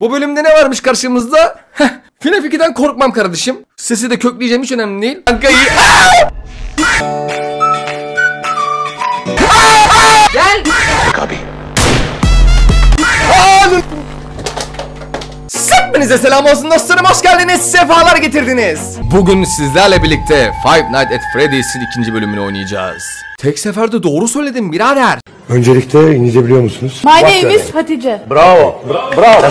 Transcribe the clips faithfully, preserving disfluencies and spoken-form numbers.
Bu bölümde ne varmış karşımızda? Heh, F N A F ikiden korkmam kardeşim. Sesi de kökleyeceğim, hiç önemli değil. Kanka iyi. Gel. Abi. Hepinize selam olsun dostlarım, hoş geldiniz, sefalar getirdiniz. Bugün sizlerle birlikte Five Nights at Freddy's'in ikinci bölümünü oynayacağız. Tek seferde doğru söyledim birader. Öncelikle İngilizce biliyor musunuz? My name is Hatice. Bravo. Bra bravo.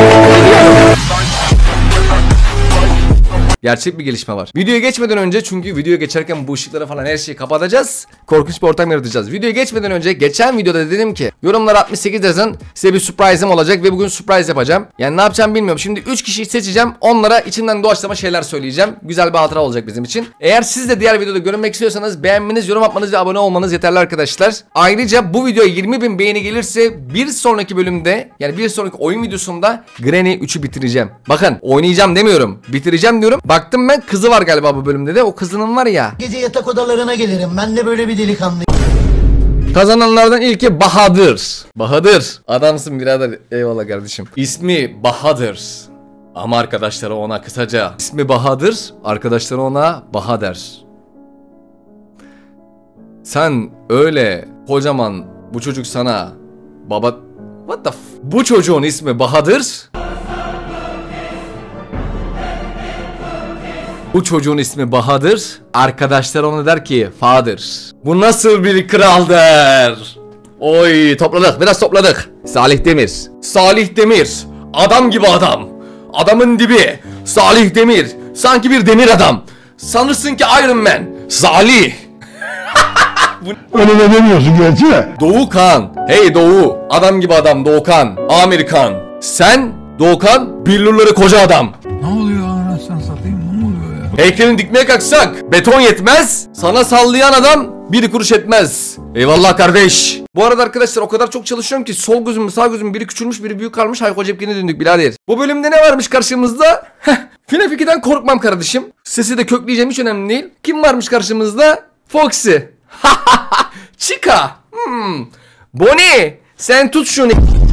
Gerçek bir gelişme var. Videoya geçmeden önce, çünkü videoya geçerken bu ışıkları falan her şeyi kapatacağız. Korkunç bir ortam yaratacağız. Videoya geçmeden önce geçen videoda dedim ki yorumlara altmış sekiz yazın, size bir surprise'ım olacak ve bugün surprise yapacağım. Yani ne yapacağım bilmiyorum. Şimdi üç kişiyi seçeceğim. Onlara içimden doğaçlama şeyler söyleyeceğim. Güzel bir hatıra olacak bizim için. Eğer siz de diğer videoda görünmek istiyorsanız beğenmeniz, yorum atmanız ve abone olmanız yeterli arkadaşlar. Ayrıca bu videoya yirmi bin beğeni gelirse bir sonraki bölümde, yani bir sonraki oyun videosunda Granny üçü bitireceğim. Bakın, oynayacağım demiyorum, bitireceğim diyorum. Baktım ben, kızı var galiba bu bölümde de. O kızının var ya. Gece yatak odalarına gelirim. Ben de böyle bir delikanlıyım. Kazananlardan ilki Bahadır. Bahadır. Adamsın birader. Eyvallah kardeşim. İsmi Bahadır. Ama arkadaşları ona kısaca ismi Bahadır, arkadaşları ona Baha der. Sen öyle kocaman, bu çocuk sana baba... What the f... Bu çocuğun ismi Bahadır. Bu çocuğun ismi Bahadır. Arkadaşlar ona der ki Father. Bu nasıl bir kraldır? Oy, topladık, biraz topladık. Salih Demir. Salih Demir. Adam gibi adam. Adamın dibi. Salih Demir. Sanki bir demir adam. Sanırsın ki Iron Man. Salih. Öyle de demiyorsun gerçi. Doğukan. Hey Doğu. Adam gibi adam Doğukan. Amerikan. Sen Doğukan billurları koca adam. Ne oluyor anasını satayım, ne oluyor ya? Heykelini dikmeye kalksak beton yetmez. Sana sallayan adam bir kuruş etmez. Eyvallah kardeş. Bu arada arkadaşlar o kadar çok çalışıyorum ki sol gözüm sağ gözüm biri küçülmüş biri büyük kalmış. Hayko Cepkin'e döndük birader. Bu bölümde ne varmış karşımızda? Heh, F N A F ikiden korkmam kardeşim. Sesi de kökleyeceğim, hiç önemli değil. Kim varmış karşımızda? Foxy. Chica. Hmm. Bonnie sen tut şunu.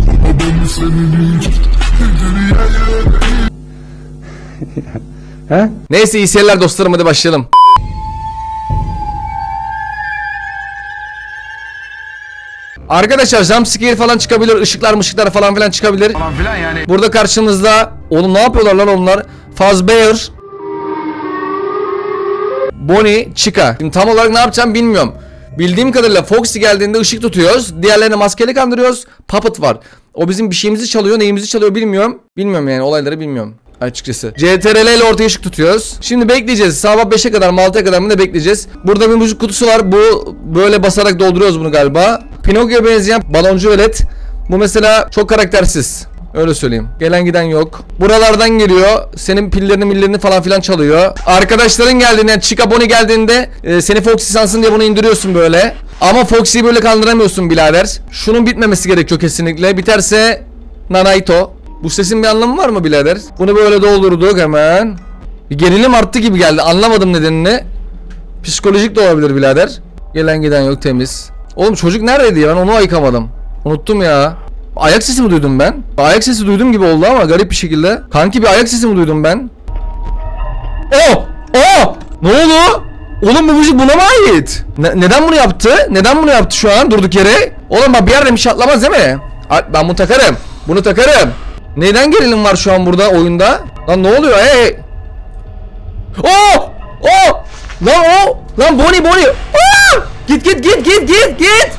He? Neyse, iyi seyirler dostlarım, hadi başlayalım. Arkadaşlar jumpscare falan çıkabilir, ışıklar mışıklar falan filan çıkabilir. Falan filan yani. Burada karşımızda, oğlum ne yapıyorlar lan onlar? Fazbear, Bonnie, Chica. Şimdi tam olarak ne yapacağım bilmiyorum. Bildiğim kadarıyla Foxy geldiğinde ışık tutuyoruz. Diğerlerine maskeli kandırıyoruz. Puppet var. O bizim bir şeyimizi çalıyor, neyimizi çalıyor bilmiyorum. Bilmiyorum yani, olayları bilmiyorum açıkçası. C T R L ile ortaya ışık tutuyoruz. Şimdi bekleyeceğiz. Sabah beşe kadar mı altıya kadar mı ne bekleyeceğiz. Burada bir müzik kutusu var. Bu böyle basarak dolduruyoruz bunu galiba. Pinokyo'ya benzeyen baloncu velet. Bu mesela çok karaktersiz. Öyle söyleyeyim. Gelen giden yok. Buralardan geliyor. Senin pillerini millerini falan filan çalıyor. Arkadaşların geldiğinde, yani Chica Bonnie geldiğinde e, seni Foxy sansın diye bunu indiriyorsun böyle. Ama Foxy'yi böyle kandıramıyorsun birader. Şunun bitmemesi gerekiyor kesinlikle. Biterse Nanaito. Bu sesin bir anlamı var mı birader? Bunu böyle doldurduk hemen. Bir gerilim arttı gibi geldi. Anlamadım nedenini. Psikolojik de olabilir birader. Gelen giden yok, temiz. Oğlum çocuk neredeydi ya? Ben onu ayıkamadım. Unuttum ya. Ayak sesi mi duydum ben? Ayak sesi duydum gibi oldu ama garip bir şekilde. Kanki bir ayak sesi mi duydum ben? Oh! Oh! Ne oldu? Oğlum bu müzik buna mı ait? Ne, neden bunu yaptı? Neden bunu yaptı şu an durduk yere? Oğlum bak bir yerde bir şey atlamaz değil mi? Ben bunu takarım. Bunu takarım. Neden gerilim var şu an burada oyunda? Lan ne oluyor? Hey! Oh! Oh! Lan o! Lan Bonnie Bonnie! Oh! Git git git git git git!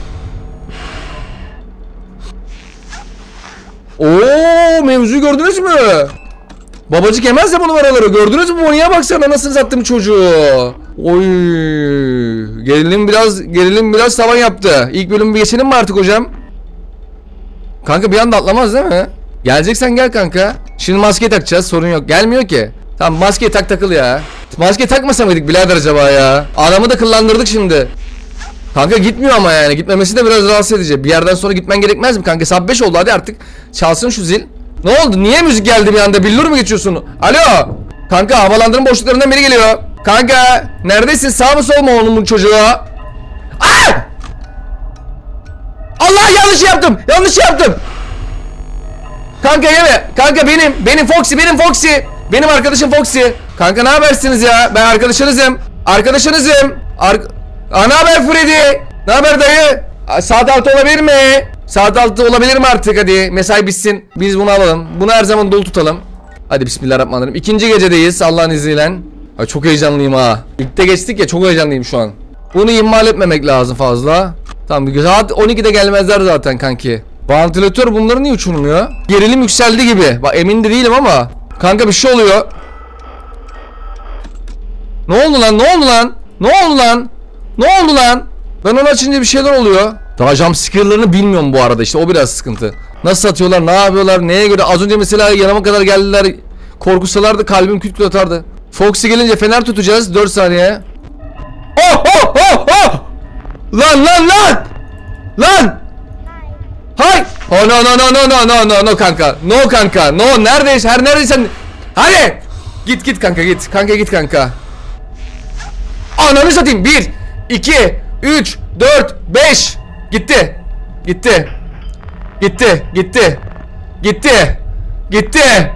Oo, mevzuyu gördünüz mü? Babacık yemez ya bunu oraları. Gördünüz mü? Bonnie'ye baksana, nasıl sattım çocuğu. Oy! Gerilim biraz gerilim biraz tavan yaptı. İlk bölümü geçelim mi artık hocam? Kanka bir anda atlamaz değil mi? Geleceksen gel kanka. Şimdi maske takacağız, sorun yok. Gelmiyor ki. Tamam maskeyi tak takıl ya. Maske takmasa mıydık birader acaba ya? Adamı da kıllandırdık şimdi. Kanka gitmiyor ama yani. Gitmemesi de biraz rahatsız edici. Bir yerden sonra gitmen gerekmez mi kanka? Saat beş oldu, hadi artık. Çalsın şu zil. Ne oldu? Niye müzik geldi bir anda? Billur mu geçiyorsun? Alo. Kanka havalandırma boşluklarından biri geliyor. Kanka neredesin? Sağ mı sol mu onun bu çocuğa? Aa! Allah, yanlış yaptım. Yanlış yaptım. Kanka yeme. Kanka benim. Benim Foxy. Benim Foxy. Benim arkadaşım Foxy. Kanka ne habersiniz ya? Ben arkadaşınızım. Arkadaşınızım. Ar Aa, ne haber Freddy? Ne haber dayı? Aa, saat altı olabilir mi? Saat altı olabilir mi artık hadi? Mesai bitsin. Biz bunu alalım. Bunu her zaman dolu tutalım. Hadi bismillahirrahmanirrahim. İkinci gecedeyiz Allah'ın izniyle. Ay, çok heyecanlıyım ha. İlkte geçtik ya, çok heyecanlıyım şu an. Bunu ihmal etmemek lazım fazla. Tamam, saat on ikide gelmezler zaten kanki. Vantilatör bunları niye uçurmuyor? Gerilim yükseldi gibi. Bak emin de değilim ama. Kanka bir şey oluyor. Ne oldu lan? Ne oldu lan? Ne oldu lan? Ne oldu lan? Ben onu açınca bir şeyler oluyor. Daha jumpscare'larını bilmiyorum bu arada, işte o biraz sıkıntı. Nasıl atıyorlar, ne yapıyorlar, neye göre? Az önce mesela yanıma kadar geldiler. Korkusalardı kalbim küt küt atardı. Foxy gelince fener tutacağız dört saniye. Oh oh oh oh! Lan lan lan! Lan! Hay! Oh no no no no no no no no kanka. No kanka. No, neredeyiz? Her neredeysen. Hadi! Git git kanka git. Kanka git kanka. Ananı satayım. bir iki üç dört beş. Gitti. Gitti. Gitti. Gitti. Gitti. Gitti.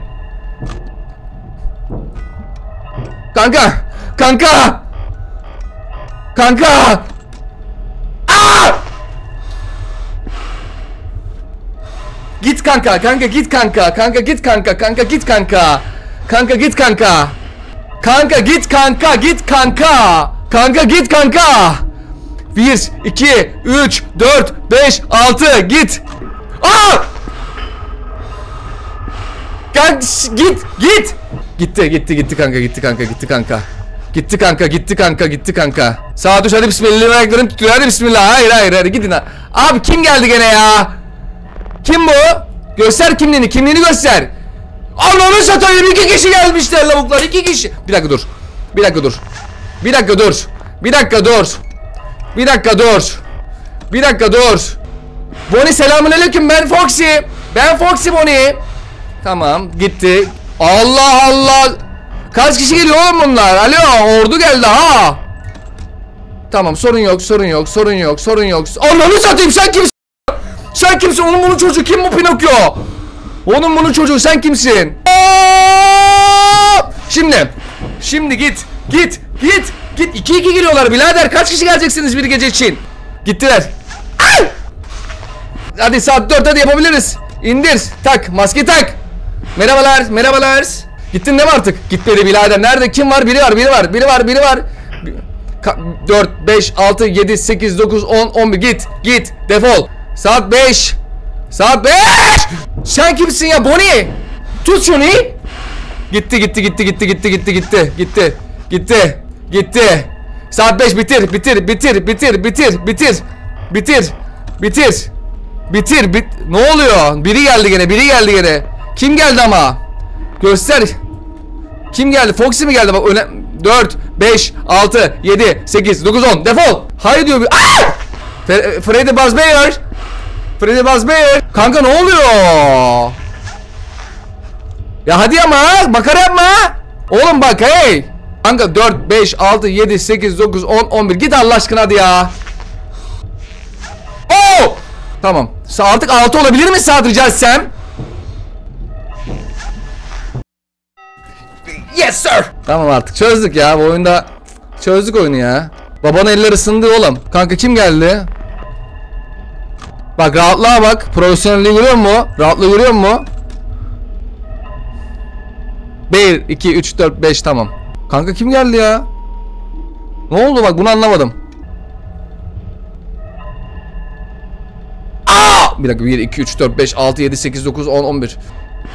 Kanka. Kanka. Kanka. Aa! Git kanka. Kanka git kanka. Kanka git kanka. Kanka git kanka. Kanka git kanka. Kanka git kanka. Git kanka. Kanka git kanka. bir iki üç dört beş altı git. Aa! Kanka git git. Gitti gitti gitti kanka gitti kanka gitti kanka. Gitti kanka gitti kanka gitti kanka. Sağa düş hadi bismillah, ayaklarım tutuyor hadi bismillah. Hayır hayır hayır gidin ha. Abi kim geldi gene ya? Kim bu? Göster kimliğini, kimliğini göster. Ananı satayım, iki kişi gelmişler lavuklar, iki kişi. Bir dakika dur. Bir dakika dur. Bir dakika dur. Bir dakika dur. Bir dakika dur. Bir dakika dur. Bonnie selamünaleyküm, ben Foxy. Ben Foxy Bonnie. Tamam gitti. Allah Allah. Kaç kişi geliyor oğlum bunlar? Alo, ordu geldi ha. Tamam, sorun yok sorun yok sorun yok sorun yok. Ananı satayım, sen kimsin? Sen kimsin? Onun bunun çocuğu kim bu Pinokyo? Onun bunun çocuğu, sen kimsin? Şimdi. Şimdi git. Git. Git. Git. iki iki geliyorlar birader. Kaç kişi geleceksiniz bir gece için? Gittiler. Ay! Hadi saat dört, hadi yapabiliriz. İndir. Tak. Maske tak. Merhabalar. Merhabalar. Gittin değil mi artık? Gitmedi birader. Nerede? Kim var? Biri var. Biri var. Biri var. Biri var. dört, beş, altı, yedi, sekiz, dokuz, on, on bir. Git. Git. Defol. Saat beş. Saat beş. Sen kimsin ya Bonnie? Tut şunu. Gitti gitti gitti gitti gitti gitti gitti gitti gitti gitti. Saat beş, bitir bitir bitir bitir bitir bitir bitir bitir bitir bit. Ne oluyor? Biri geldi gene, biri geldi gene. Kim geldi ama? Göster. Kim geldi? Foxy mi geldi? Bak öyle. dört, beş, altı, yedi, sekiz, dokuz, on. Defol. Hayır diyor. Aa! Freddy Fazbear. Freddy Fazbear. Kanka ne oluyor? Ya hadi ama makara yapma. Oğlum bak hey. Kanka dört, beş, altı, yedi, sekiz, dokuz, on, on bir. Git Allah aşkına hadi ya. Oo! Tamam. Artık altı olabilir mi saat rica etsem? Yes sir. Tamam artık çözdük ya bu oyunda. Çözdük oyunu ya. Babanın eller ısındı oğlum. Kanka kim geldi? Bak rahatlığa bak. Profesyonelliği görüyor musun? Rahatlığı görüyor musun? bir, iki, üç, dört, beş tamam. Kanka kim geldi ya? Ne oldu bak bunu anlamadım. Aa! Bir dakika bir, iki, üç, dört, beş, altı, yedi, sekiz, dokuz, on, on bir.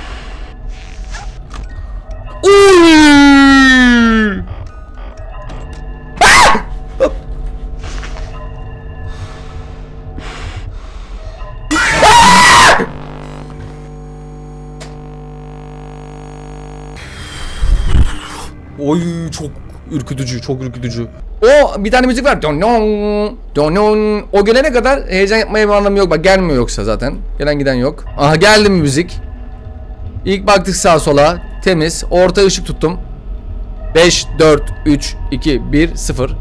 Uy! Ah! Ah! Oy çok ürkütücü, çok ürkütücü. O bir tane müzik var. Don don don don. O gelene kadar heyecan yapmaya bir anlamı yok. Bak gelmiyor yoksa zaten. Gelen giden yok. Aha geldi mi müzik? İlk baktık sağa sola. Temiz. Orta ışık tuttum. beş, dört, üç, iki, bir, sıfır.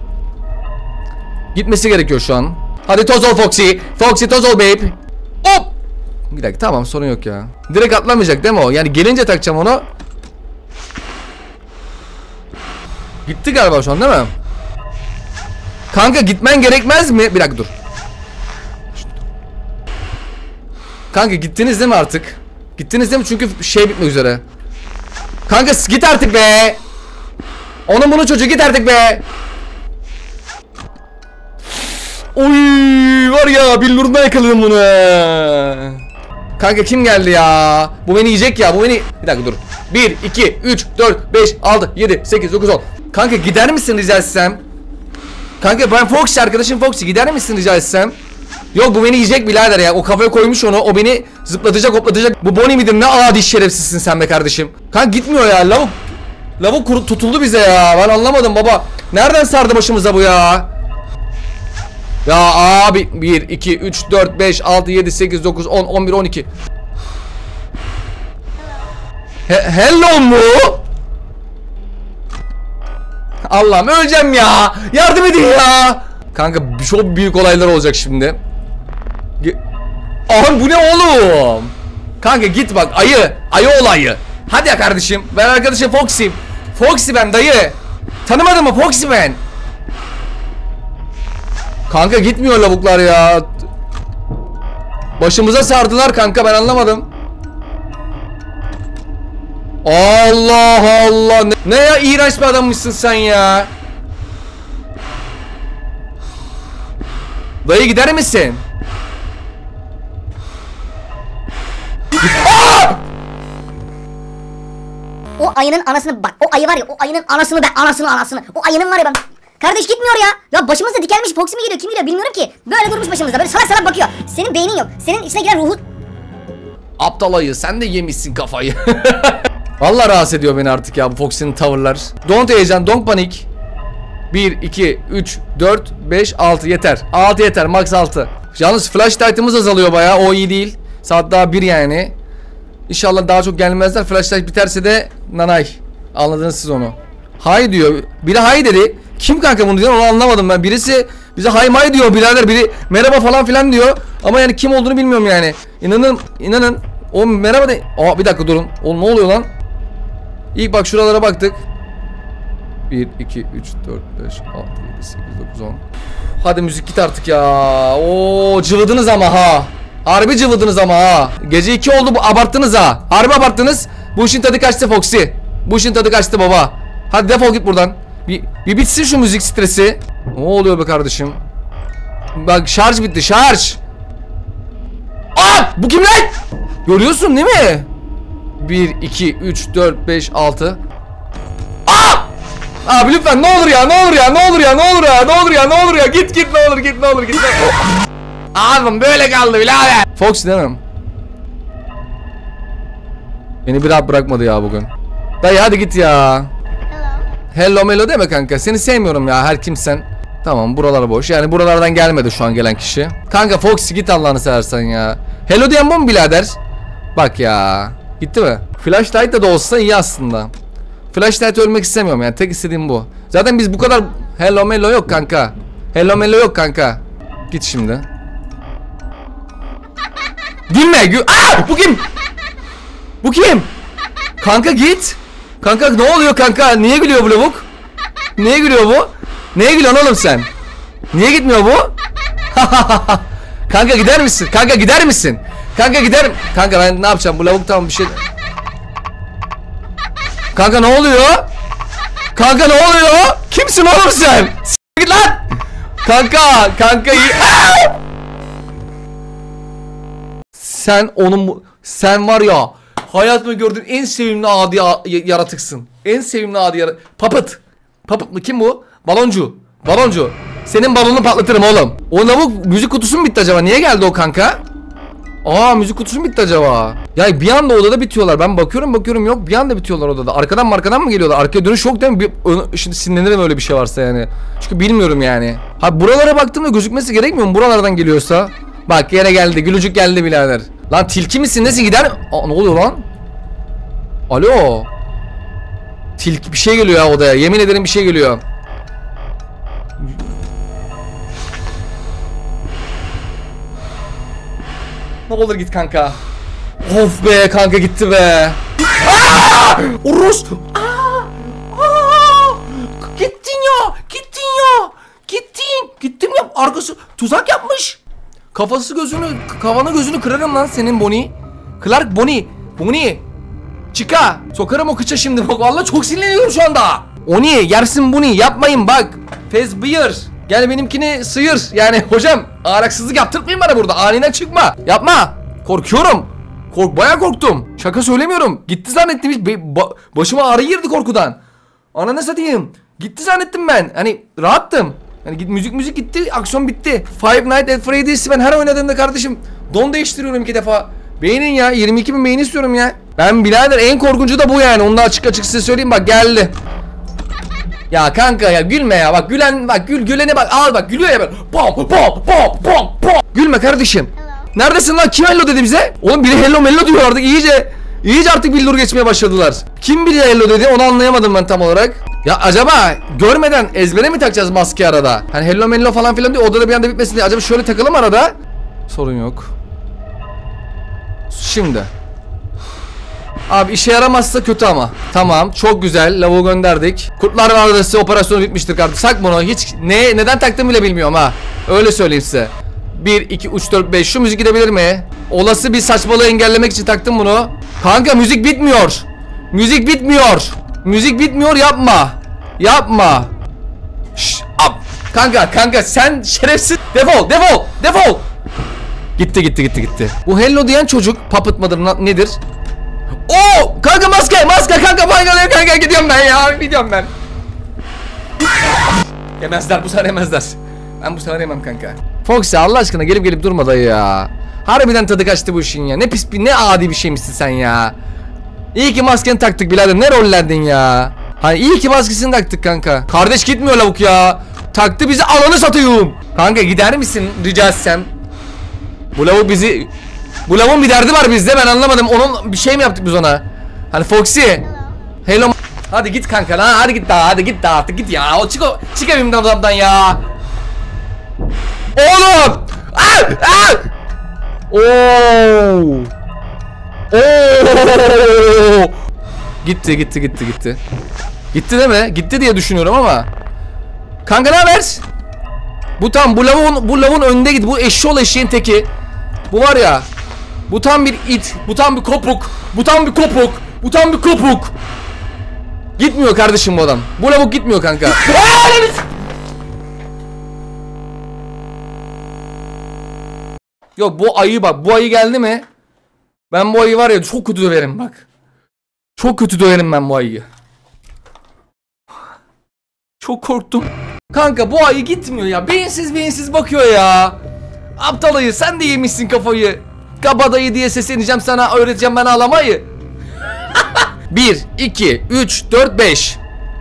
Gitmesi gerekiyor şu an. Hadi toz ol Foxy. Foxy toz ol babe. Hop. Bir dakika, tamam, sorun yok ya. Direkt atlamayacak değil mi o? Yani gelince takacağım onu. Gitti galiba şu an değil mi? Kanka gitmen gerekmez mi? Bir dakika dur. Kanka gittiniz değil mi artık? Gittiniz değil mi? Çünkü şey bitmek üzere. Kanka git artık be. Onun bunu çocuğu git artık be. Oy var ya, billuruna yakaladım bunu. Kanka kim geldi ya? Bu beni yiyecek ya, bu beni. Bir dakika dur. bir, iki, üç, dört, beş, altı, yedi, sekiz, dokuz, on. Kanka gider misin rica etsem? Kanka ben Foxy, arkadaşım Foxy, gider misin rica etsem? Yok, bu beni yiyecek birader ya. O kafaya koymuş onu. O beni zıplatacak, hoplatacak. Bu Bonnie midir? Ne adi şerefsizsin sen be kardeşim. Kanka gitmiyor ya. Lavuk. Lavuk kuru tutuldu bize ya. Ben anlamadım baba. Nereden sardı başımıza bu ya? Ya abi bir, iki, üç, dört, beş, altı, yedi, sekiz, dokuz, on, on bir, on iki. He hello mu? Allah'ım öleceğim ya. Yardım edin ya. Kanka çok büyük olaylar olacak şimdi. Aha bu ne oğlum? Kanka git bak, ayı. Ayı olayı. Hadi ya kardeşim. Ben arkadaşım Foxy. Foxy ben dayı. Tanımadın mı Foxy ben? Kanka gitmiyor lavuklar ya. Başımıza sardılar kanka, ben anlamadım. Allah Allah. Ne, ne ya, iğrenç bir adammışsın sen ya. Dayı gider misin? O ayının anasını bak, o ayı var ya, o ayının anasını ben anasını anasını. O ayının var ya ben. Kardeş gitmiyor ya. Ya başımızda dikelmiş Foxy mi geliyor, kim geliyor bilmiyorum ki. Böyle durmuş başımızda, böyle salak salak bakıyor. Senin beynin yok. Senin içine giren ruhu. Aptal ayı, sen de yemişsin kafayı. Vallahi rahatsız ediyor beni artık ya bu Foxy'nin tavırlar. Don't heyecan, don't panik. bir, iki, üç, dört, beş, altı yeter. altı yeter, max altı. Yalnız flash tight'ımız azalıyor bayağı, o iyi değil. Saat daha bir yani. İnşallah daha çok gelmezler. Flash light biterse de nanay. Anladınız siz onu. Hay diyor. Biri hay dedi. Kim kanka bunu diyor, onu anlamadım ben. Birisi bize hay may diyor birader. Biri merhaba falan filan diyor. Ama yani kim olduğunu bilmiyorum yani. İnanın, inanın. O merhaba de. Aa bir dakika durun. Oğlum ne oluyor lan? İlk bak şuralara baktık. bir, iki, üç, dört, beş, altı, yedi, sekiz, dokuz, on. Hadi müzik git artık ya. Oo cıvıdınız ama ha. Harbi cıvıdınız ama ha. Gece iki oldu, bu abarttınız ha. Harbi abarttınız. Bu işin tadı kaçtı Foxy. Bu işin tadı kaçtı baba. Hadi defol git buradan. Bir, bir bitsin şu müzik stresi. Ne oluyor be kardeşim? Bak şarj bitti, şarj. Aa bu kim lan? Görüyorsun değil mi? bir, iki, üç, dört, beş, altı. Aa! Abi lütfen ne olur ya, ne olur ya, ne olur ya, ne olur ya, ne olur ya, ne olur ya. Git git ne olur, git ne olur, git. Abim böyle kaldı birader. Fox demem. Beni bir rahat bırakmadı ya bugün. Dayı hadi git ya. Hello melo deme kanka. Seni sevmiyorum ya her kimsen. Tamam buralar boş. Yani buralardan gelmedi şu an gelen kişi. Kanka Foxy git Allah'ını seversen ya. Hello diyen bu mu birader? Bak ya. Gitti mi? Flashlight da olsa iyi aslında. Flashlight ölmek istemiyorum yani. Tek istediğim bu. Zaten biz bu kadar hello melo yok kanka. Hello melo yok kanka. Git şimdi. Gülme. Gül Aa! Bu kim? Bu kim? Kanka git. Kanka ne oluyor kanka? Niye gülüyor bu lavuk? Niye gülüyor bu? Neye gülüyorsun oğlum sen? Niye gitmiyor bu? Kanka gider misin? Kanka gider misin? Kanka gider. Kanka ben ne yapacağım? Bu lavuk tamam bir şey. Kanka ne oluyor? Kanka ne oluyor? Kimsin oğlum sen? S git lan. Kanka, kanka iyi. Sen onun sen var ya hayatımda gördüğüm en sevimli adi yaratıksın. En sevimli adi yaratık. Puppet. Puppet mı? Kim bu? Baloncu. Baloncu. Senin balonunu patlatırım oğlum. O lavuk müzik kutusu mu bitti acaba? Niye geldi o kanka? Aa müzik kutusu mu bitti acaba? Ya bir anda odada bitiyorlar. Ben bakıyorum bakıyorum yok. Bir anda bitiyorlar odada. Arkadan markadan mı geliyorlar? Arkaya dönüş yok değil mi? Bir, şimdi sinirlenirim öyle bir şey varsa yani. Çünkü bilmiyorum yani. Ha buralara baktığımda gözükmesi gerekmiyor mu? Buralardan geliyorsa. Bak yine geldi. Gülücük geldi birader. Lan tilki misin? Nesin gider? Aa ne oluyor lan? Alo. Tilki bir şey geliyor ya odaya. Yemin ederim bir şey geliyor. Ne olur git kanka. Of be kanka gitti be. Aaaa! Urus! Aa! Aa! Gittin ya! Gittin ya! Gittin! Gittim ya! Arkası tuzak yapmış. Kafası gözünü, kafanı gözünü kırarım lan senin Bonnie. Clark Bonnie. Bonnie. Çıka. Sokarım o kıça şimdi bak. Vallahi çok sinirleniyorum şu anda. Oni yersin Bonnie. Yapmayın bak. Fez bıyır. Gel benimkini sıyır. Yani hocam ahlaksızlık yaptırtmayın bana burada. Aniden çıkma. Yapma. Korkuyorum. Kork, bayağı korktum. Şaka söylemiyorum. Gitti zannettim. Hiç ba başıma ağrı girdi korkudan. Ananı satayım. Gitti zannettim ben. Hani rahattım. Hani git, müzik müzik gitti. Aksiyon bitti. Five Nights at Freddy's ben her oynadığımda kardeşim don değiştiriyorum iki defa. Beğenin ya. yirmi iki bin beğeni istiyorum ya. Ben birader en korkuncu da bu yani. Onu da açık açık size söyleyeyim. Bak geldi. Ya kanka ya gülme ya. Bak gülen bak gül gülene bak. Al bak gülüyor ya böyle. Pom pom pom pom pom. Gülme kardeşim. Neredesin lan? Kim hello dedi bize? Oğlum biri hello mello diyor artık iyice. İyice artık bildur geçmeye başladılar. Kim biri hello dedi onu anlayamadım ben tam olarak. Ya acaba görmeden ezbere mi takacağız maske arada? Hani hello mello falan filan diyor. Odada bir anda bitmesin diye. Acaba şöyle takalım arada. Sorun yok. Şimdi. Abi işe yaramazsa kötü ama. Tamam çok güzel. Lavuğu gönderdik. Kurtlar Vadisi operasyonu bitmiştir kardeşim. Sak bunu. Hiç ne neden taktığımı bile bilmiyorum ha. Öyle söyleyeyim size. bir, iki, üç, dört, beş. Şu müzik gidebilir mi? Olası bir saçmalığı engellemek için taktım bunu. Kanka müzik bitmiyor. Müzik bitmiyor. Müzik bitmiyor yapma. Yapma. Şşş. Kanka kanka sen şerefsiz. Defol defol defol. Gitti gitti gitti gitti. Bu hello diyen çocuk puppet mıdır nedir? Oo kanka maske maske kanka kanka kanka gidiyorum ben ya gidiyorum ben. Yemezler bu sefer yemezler. Ben bu sefer yemem kanka. Foxy Allah aşkına gelip gelip durma dayı ya. Harbiden tadı kaçtı bu işin ya. Ne pis bir ne adi bir şeymişsin sen ya. İyi ki maskeni taktık birader. Ne rollerdin ya. Hani iyi ki maskesini taktık kanka. Kardeş gitmiyor lavuk ya. Taktı bizi alanı satıyorum. Kanka gider misin rica etsem? Bu lavuk bizi... Bu lavun bir derdi var bizde ben anlamadım. Onun bir şey mi yaptık biz ona? Hani Foxy. Hello. Hadi git kanka lan. Hadi git daha. Hadi git daha artık git ya. O çık o. Çık evimden odamdan ya. Oğlum! Aa! Aa! Oo! Oo! Gitti gitti gitti gitti. Gitti değil mi? Gitti diye düşünüyorum ama. Kanka ne haber? Bu tam bu lavun bu lavun önünde git. Bu eşşoğlu eşeğin teki. Bu var ya. Bu tam bir it. Bu tam bir kopuk. Bu tam bir kopuk. Bu tam bir kopuk. Gitmiyor kardeşim bu adam. Bu lavuk gitmiyor kanka. Yok bu ayı bak. Bu ayı geldi mi? Ben bu ayı var ya çok kötü döverim bak. Çok kötü döverim ben bu ayıyı. Çok korktum. Kanka bu ayı gitmiyor ya. Beyinsiz beyinsiz bakıyor ya. Aptal ayı sen de yemişsin kafayı. Kabadayı diye sesleneceğim sana öğreteceğim ben ağlamayı. bir, iki, üç, dört, beş.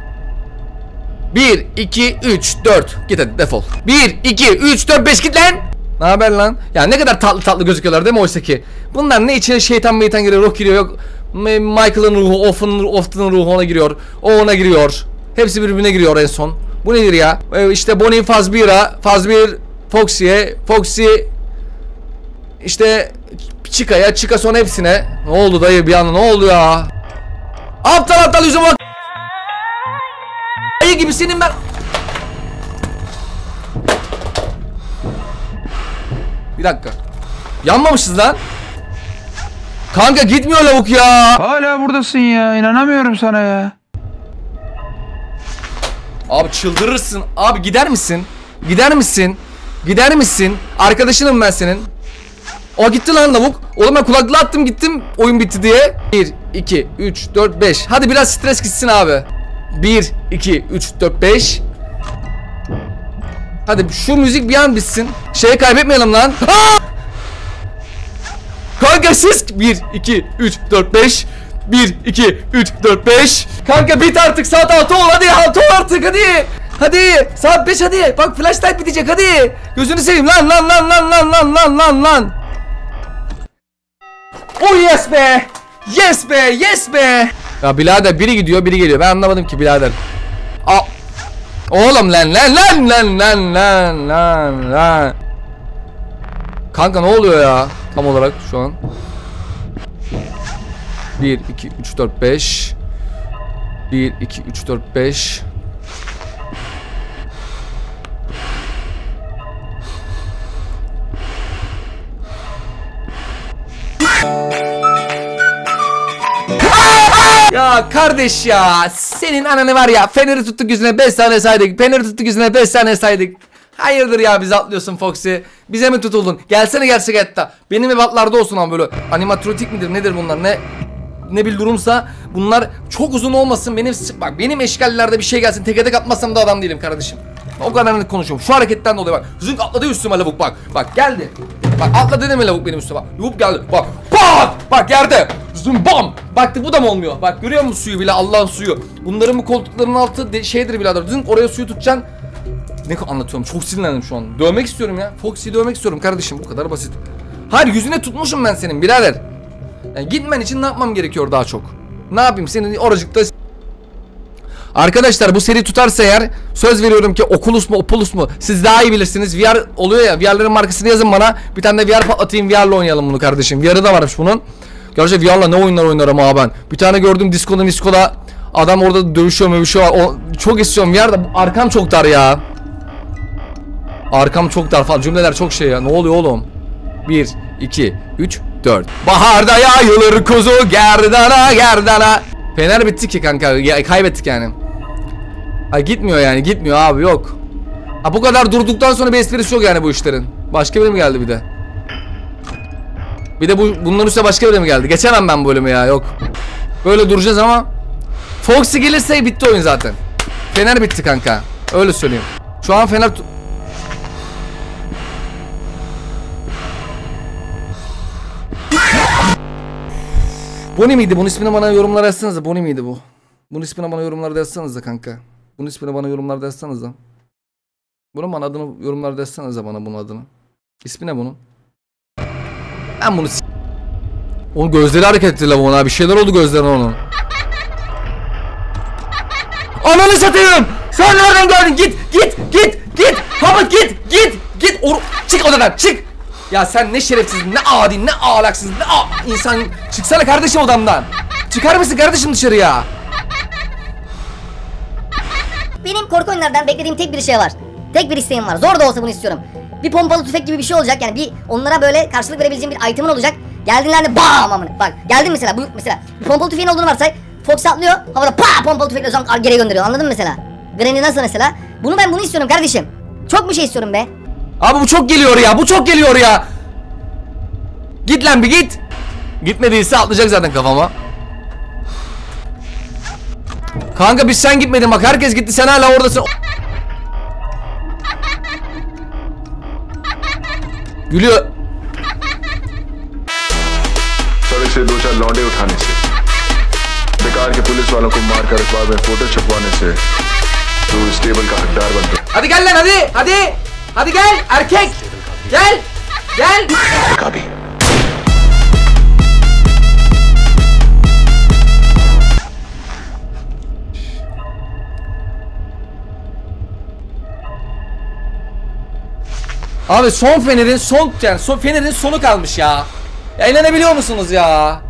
bir, iki, üç, dört. Git hadi defol. bir, iki, üç, dört, beş git lan. Ne haber lan? Ya ne kadar tatlı tatlı gözüküyorlar değil mi oysa ki? Bunlar ne içine şeytan meytan giriyor, ruh giriyor yok. Michael'ın ruhu, Off'un Off'un ruhu ona giriyor. O ona giriyor. Hepsi birbirine giriyor en son. Bu nedir ya? Ee, işte Bonnie Fazbear'a, Fazbear Foxy'ye, Foxy işte Chica'ya, Chica son hepsine. Ne oldu dayı bir anda ne oldu ya? Aptal aptal yüzüme bak. Ayı gibi senin ben. Bir dakika. Yanmamışız lan. Kanka gitmiyor lavuk ya. Hala buradasın ya. İnanamıyorum sana ya. Abi çıldırırsın. Abi gider misin? Gider misin? Gider misin? Arkadaşınım ben senin. O gitti lan lavuk. Oğlum ben kulaklığı attım gittim oyun bitti diye. bir, iki, üç, dört, beş. Hadi biraz stres gitsin abi. bir, iki, üç, dört, beş. Hadi şu müzik bir an bitsin. Şeyi kaybetmeyelim lan. Aa! Kanka siz bir, iki, üç, dört, beş. bir, iki, üç, dört, beş. Kanka bit artık saat altı ol hadi altı ol artık hadi. Hadi saat beş hadi. Bak flashlight bitecek hadi. Gözünü seveyim lan lan lan lan lan lan lan lan lan. Oh yes be. Yes be yes be. Ya birader biri gidiyor biri geliyor. Ben anlamadım ki birader. Aa. Oğlum lan lan lan lan lan lan lan lan. Kanka ne oluyor ya? Tam olarak şu an. bir, iki, üç, dört, beş. bir, iki, üç, dört, beş. Ya kardeş ya, senin ananı var ya, Fener'i tuttuk yüzüne beş tane saydık. Fener'i tuttuk yüzüne beş tane saydık. Hayırdır ya, bizi atlıyorsun Foxy? Bize mi tutuldun? Gelsene gerçek hayatta. Benim ebatlarda olsun ama böyle animatronik midir nedir bunlar, ne ne bir durumsa bunlar çok uzun olmasın. Benim bak, benim eşkallerde bir şey gelsin, teke tek atmazsam da adam değilim kardeşim. O kadar net konuşuyorum. Şu hareketten dolayı bak. Zünk atladı üstüme lavuk bak. Bak geldi. Bak atladı değil mi lavuk benim üstüme? Yup geldi. Bak. Bak. Bak yerde. Züm bam. Baktık bu da mı olmuyor? Bak görüyor musun suyu bile, Allah'ın suyu. Bunların bu koltuklarının altı de, şeydir birader. Zünk oraya suyu tutacaksın. Ne anlatıyorum? Çok sinirlendim şu an. Dövmek istiyorum ya. Foxy'yi dövmek istiyorum kardeşim. Bu kadar basit. Hayır, yüzüne tutmuşum ben senin birader. Yani gitmen için ne yapmam gerekiyor daha çok? Ne yapayım senin oracıkta. Arkadaşlar bu seri tutarsa eğer söz veriyorum ki Oculus mu Opulus mu siz daha iyi bilirsiniz. V R oluyor ya, V R'ların markasını yazın bana. Bir tane de V R patlatayım, V R'la oynayalım bunu kardeşim. V R'ı da varmış bunun. Gerçekten V R'la ne oyunlar oynarım ha ben. Bir tane gördüm Disco'da Disco'da adam orada dövüşüyor mövüşüyor. O, çok istiyorum V R'da. Arkam çok dar ya. Arkam çok dar falan, cümleler çok şey ya. Ne oluyor oğlum? bir, iki, üç, dört. Baharda yayılır kuzu gerdana gerdana. Fener bitti ki kanka, ya, kaybettik yani. Ay gitmiyor yani, gitmiyor abi, yok. Ha, bu kadar durduktan sonra bir esprisi yok yani bu işlerin. Başka biri mi geldi bir de? Bir de bu bunların üstüne başka biri mi geldi? Geçemem ben bu bölümü ya, yok. Böyle duracağız ama Foxy gelirse bitti oyun zaten. Fener bitti kanka, öyle söyleyeyim. Şu an Fener... Bu ne miydi? Bunun ismini bana yorumlara yazsanıza. Bu ne miydi bu? Bunun ismini bana yorumlarda yazsanıza kanka. Bunun ismini bana yorumlarda yazsanıza. Bunun bana adını yorumlarda yazsanıza bana, bunun adını. İsmi ne bunun? Ben bunu s***. Onun gözleri hareket etti la buna. Bir şeyler oldu gözlerine onun. Ananı satayım! Sen nereden geldin? Git! Git! Git! Git! Habat git! Git! Git! Or çık odadan! Çık! Ya sen ne şerefsiz, ne adi, ne ahlaksız, ne a insan. Çıksana kardeşim odamdan. Çıkar mısın kardeşim dışarıya? Benim korku oyunlardan beklediğim tek bir şey var. Tek bir isteğim var. Zor da olsa bunu istiyorum. Bir pompalı tüfek gibi bir şey olacak. Yani bir onlara böyle karşılık verebileceğim bir item'ın olacak. Geldiğinde bam amına. Bak geldin mesela, bu mesela bir pompalı tüfeğin olduğunu varsay. Fox atlıyor, havada pa pompalı tüfekle o zaman geri gönderiyor. Anladın mı mesela? Granny nasıl mesela? Bunu ben bunu istiyorum kardeşim. Çok bir şey istiyorum be. Abi bu çok geliyor ya, bu çok geliyor ya. Git lan bir git. Gitmediyse atlayacak zaten kafama. Kanka biz sen gitmedin bak, herkes gitti, sen hala oradasın. Gülüyor. सड़क से दो चार लौंडे उठाने से, बेकार के पुलिस वालों को मारकर अखबार में फोटो छपवाने से तू इस टेबल का हकदार बन गया। Hadi gel lan hadi, hadi. Hadi gel erkek. Gel. Gel. Abi. Abi son fenerin son yani son fenerin sonu kalmış ya. Ya inanabiliyor musunuz ya?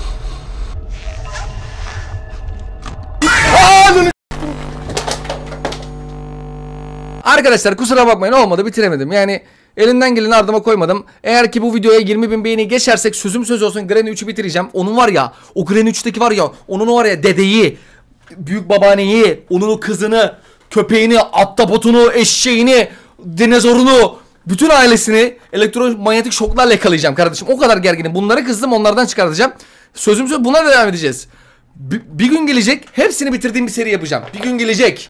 Arkadaşlar kusura bakmayın, olmadı, bitiremedim. Yani elimden geleni ardıma koymadım. Eğer ki bu videoya yirmi bin beğeni geçersek sözüm söz olsun Granny üçü bitireceğim. Onun var ya, o Granny üçteki var ya, onun var ya dedeyi, büyük babaanneyi, onun o kızını, köpeğini, ahtapotunu, eşeğini, dinozorunu, bütün ailesini elektromanyetik şoklarla yakalayacağım kardeşim. O kadar gerginim. Bunları kızdım, onlardan çıkartacağım. Sözüm söz, buna devam edeceğiz. Bir, bir gün gelecek, hepsini bitirdiğim bir seri yapacağım. Bir gün gelecek.